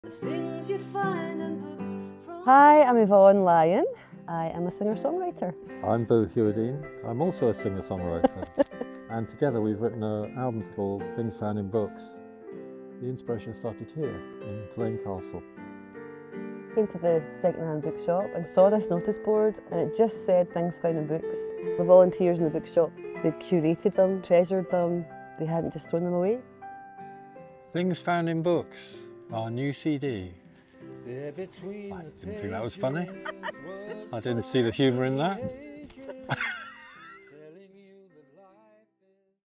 Things you find in books from... Hi, I'm Yvonne Lyon. I am a singer-songwriter. I'm Hewerdine. I'm also a singer-songwriter. And together we've written an album called Things Found in Books. The inspiration started here in Culzean Castle. Came to the second-hand bookshop and saw this notice board, and it just said Things Found in Books. The volunteers in the bookshop, they'd curated them, treasured them, they hadn't just thrown them away. Things Found in Books, our new CD. I didn't think that was funny. I didn't see the humour in that.